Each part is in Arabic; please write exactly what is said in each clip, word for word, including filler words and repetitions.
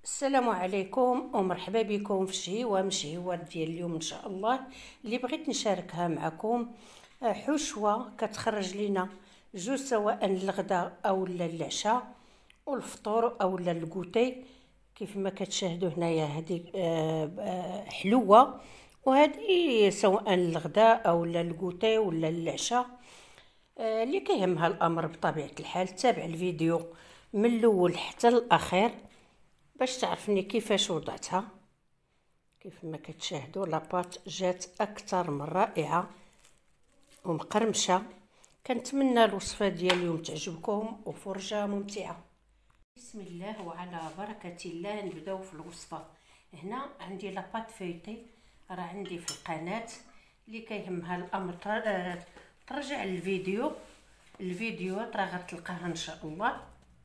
السلام عليكم ومرحبا بكم في شهيوه من الشهيوات ديال اليوم ان شاء الله اللي بغيت نشاركها معكم. حشوه كتخرج لينا جوج سواء الغداء او العشاء والفطور او الكوتي كيف ما كتشاهدوا هنايا. هذه حلوه، وهذه سواء الغداء او الكوتي ولا العشاء. اللي كيهمها الامر بطبيعه الحال تابع الفيديو من الاول حتى الاخير باش تعرفني كيفاش وضعتها. كيف ما كتشاهدوا لاباط جات اكثر من رائعه ومقرمشه. كنتمنى الوصفه ديال اليوم تعجبكم وفرجه ممتعه. بسم الله وعلى بركه الله نبداو في الوصفه. هنا عندي لاباط فيتي، راه عندي في القناه. اللي كيهمها الامر ترجع الفيديو الفيديو راه غتلقاها ان شاء الله.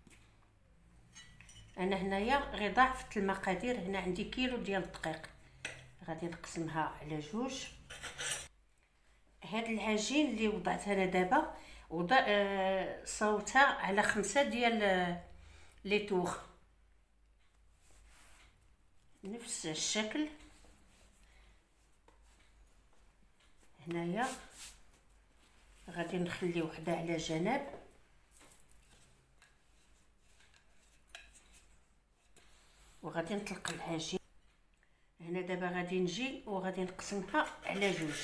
انا هنايا غير ضاعفت المقادير. هنا عندي كيلو ديال الدقيق، غادي نقسمها على جوج. هاد العجين اللي وضعت انا دابا وضع آه صوتها على خمسة ديال آه لي توخ نفس الشكل. هنايا غادي نخلي وحده على جنب، وغادي نطلق العجين. هنا دابا غادي نجي وغادي نقسمها على جوج.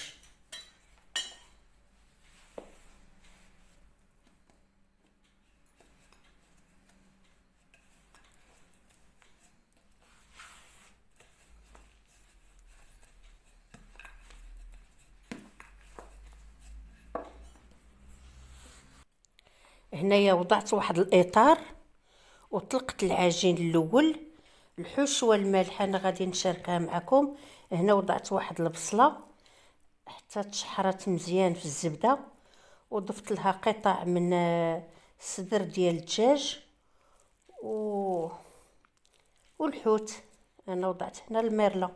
هنايا وضعت واحد الاطار وطلقت العجين الاول. الحشوه المالحه انا غادي نشاركها معكم. هنا وضعت واحد البصله حتى تشحرات مزيان في الزبده، وضفت لها قطع من الصدر ديال الدجاج و والحوت. انا وضعت هنا الميرلا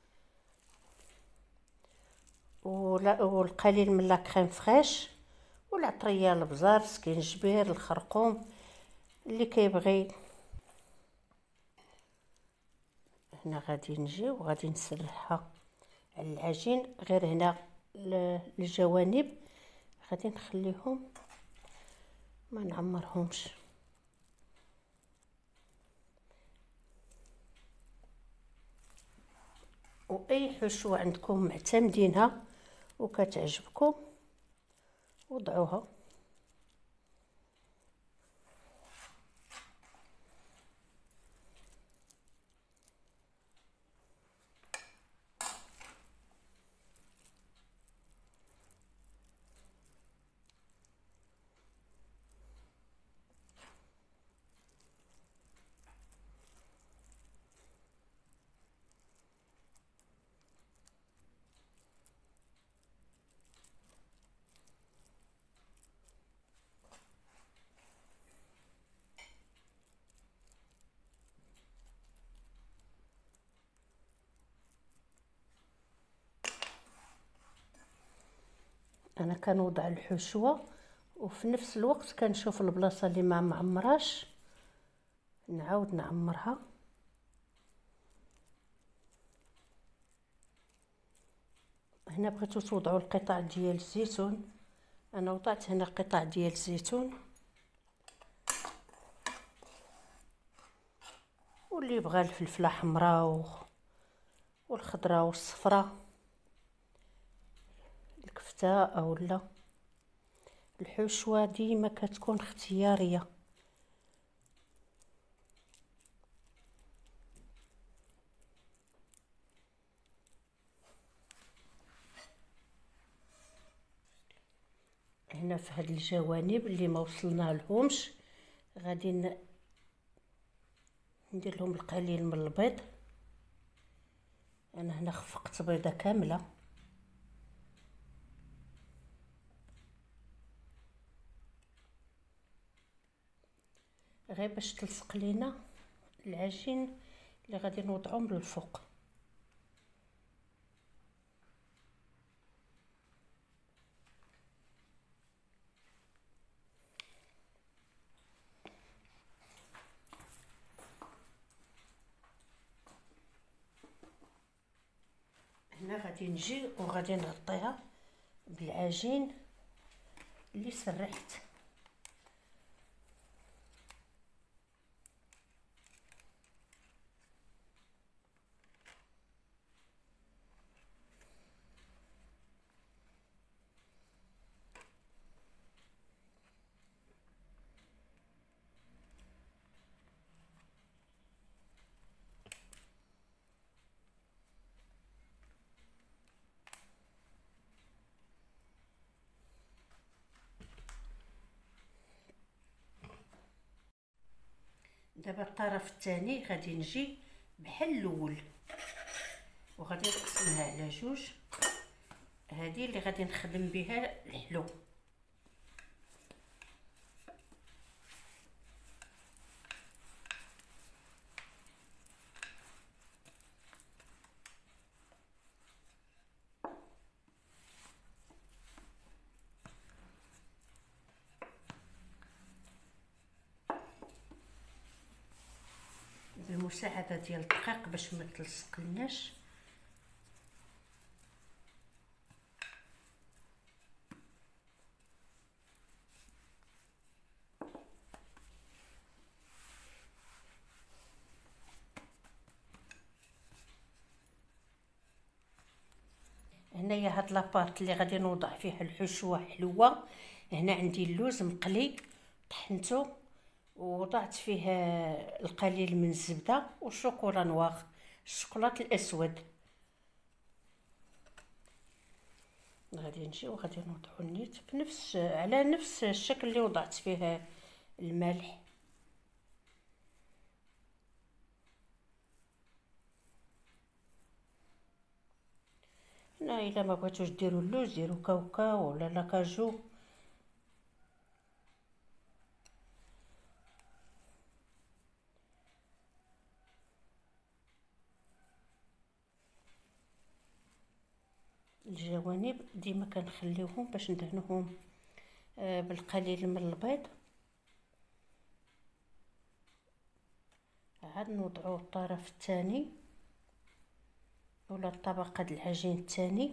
والقليل من لا كريم فريش والعطريه، البزار، سكينجبير، الخرقوم اللي كيبغي. هنا غادي نجي وغادي نسرحها على العجين. غير هنا الجوانب غادي نخليهم ما نعمرهمش. واي حشوه عندكم معتمدينها وكتعجبكم وضعوها. انا كنوضع الحشوه وفي نفس الوقت كنشوف البلاصه اللي ما معمراش نعاود نعمرها. هنا بغيتو توضعوا القطع ديال الزيتون، انا وضعت هنا قطع ديال الزيتون. واللي بغى الفلفله حمراء والخضراء والصفراء، الكفته او لا. الحشوه ديما كتكون اختياريه. هنا في هاد الجوانب اللي ما وصلنا لهمش غادي ندير لهم القليل من البيض. انا هنا خفقت بيضه كامله. غير باش تلصق لينا العجين اللي غادي نوضعو من الفوق. غادي نجي وغادي نغطيها بالعجين اللي سرحت. دابا الطرف الثاني غادي نجي بحال الاول وغادي نقسمها على جوج. هذه اللي غادي نخدم بها الحلو. بالمساعده ديال الدقيق باش ما تلصقلناش. هنايا هاد لابارت اللي غادي نوضع فيه الحشوه حلوه. هنا عندي اللوز مقلي طحنته ووضعت فيه القليل من الزبده والشوكولا نواغ، الشوكولاط الاسود. غادي نجي وغادي نوضعو النيت بنفس على نفس الشكل اللي وضعت فيه الملح. هنا الا ما بغيتوش ديروا اللوز ديروا كاوكاو ولا لاكاجو. الجوانب ديما كنخليوهم باش ندهنوهم بالقليل من البيض. عاد نوضعوا الطرف الثاني ولا الطبقه د العجين الثاني.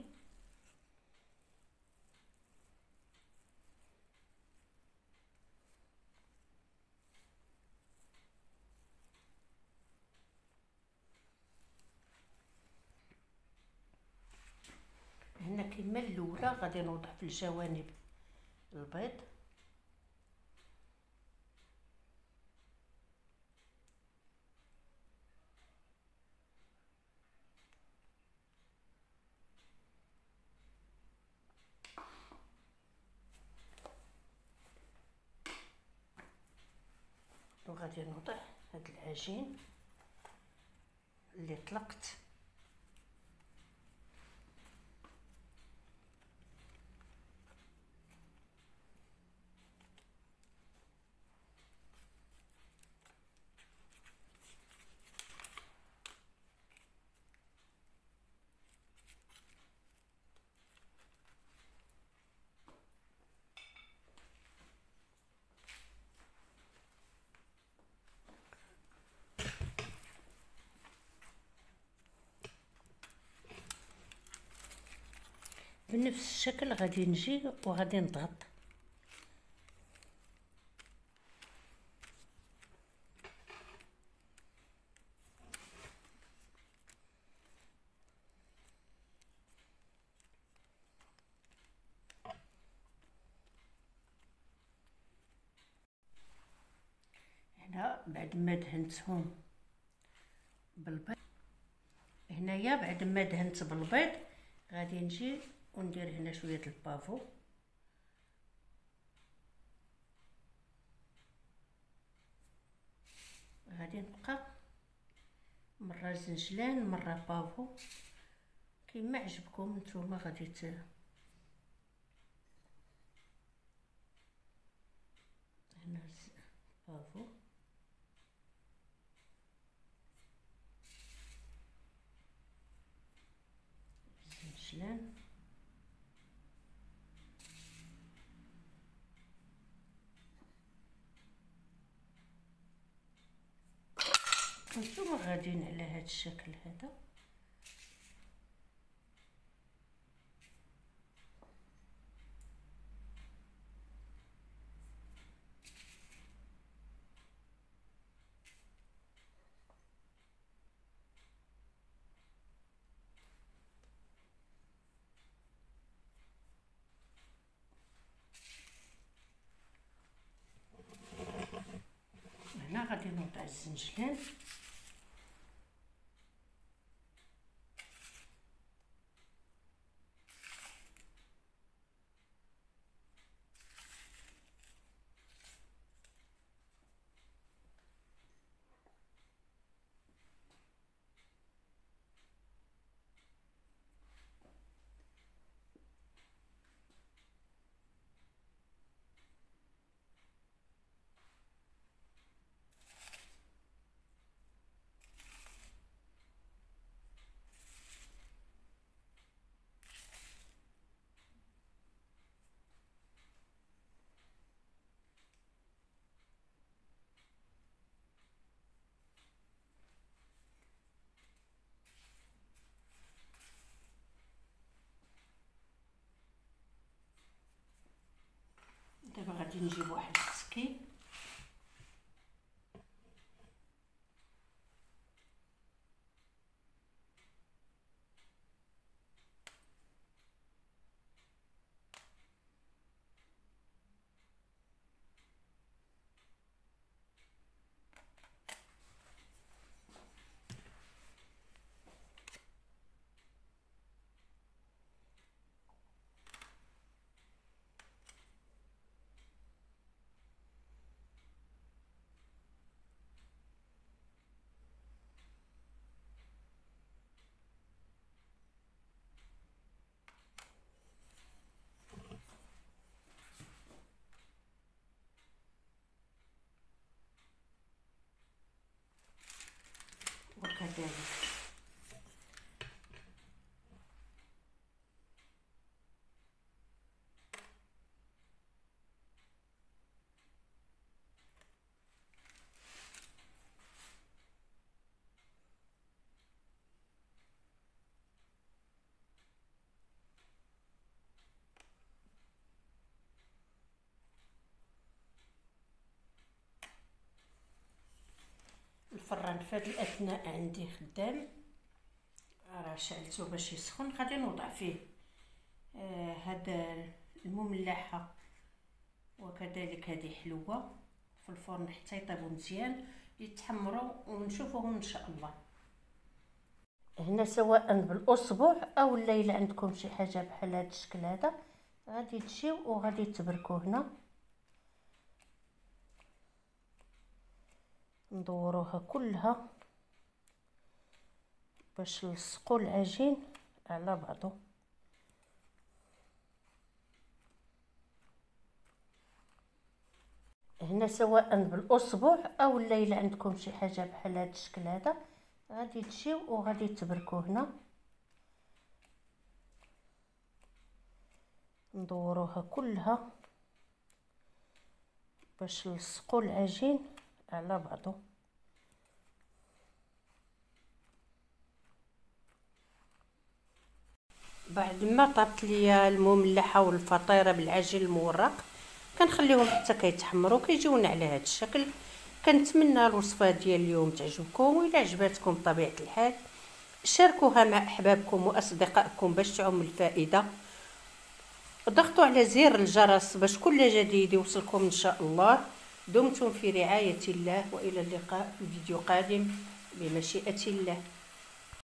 هنا كما الاولى غادي نوضع في الجوانب البيض. وغادي نوضع هاد العجين اللي طلقت. بنفس الشكل غادي نجي وغادي نضغط. هنا بعد ما دهنتهم بالبيض، هنايا بعد ما دهنت بالبيض غادي نجي وندير هنا شويه البافو. غادي نبقى مره زنجلان مره بافو كيما عجبكم نتوما. غادي ت هنا بافو زنجلان. نتوما غاديين على هذا الشكل هذا. نوضع الزنجلان. دابا غادي نجيب واحد السكين وكذلك الفران في هذه الاثناء عندي خدام، راه شعلته باش يسخن. غادي نوضع فيه آه هذا المملحه وكذلك هذه حلوه في الفرن حتى يطيبوا مزيان يتحمروا ونشوفوهم ان شاء الله. هنا سواء بالاصبع او الا عندكم شي حاجه بحال هذا الشكل هذا غادي تجيو وغادي تبركوا هنا، ندوروها كلها باش نلصقوا العجين على بعضه. هنا سواء بالاصبع او الا عندكم شي حاجه بحال هذا الشكل هذا غادي تجيو وغادي تبركوا هنا، ندوروها كلها باش نلصقوا العجين على بعضه. بعد ما طابت ليا المملحه والفطيره بالعجين المورق كنخليهم حتى كيتحمروا كيجيونا على هذا الشكل. كنتمنى الوصفه ديال اليوم تعجبكم، واذا عجبتكم بطبيعه الحال شاركوها مع احبابكم واصدقائكم باش تعم الفائده، وضغطوا على زر الجرس باش كل جديد يوصلكم ان شاء الله. دمتم في رعايه الله، والى اللقاء في فيديو قادم بمشيئه الله.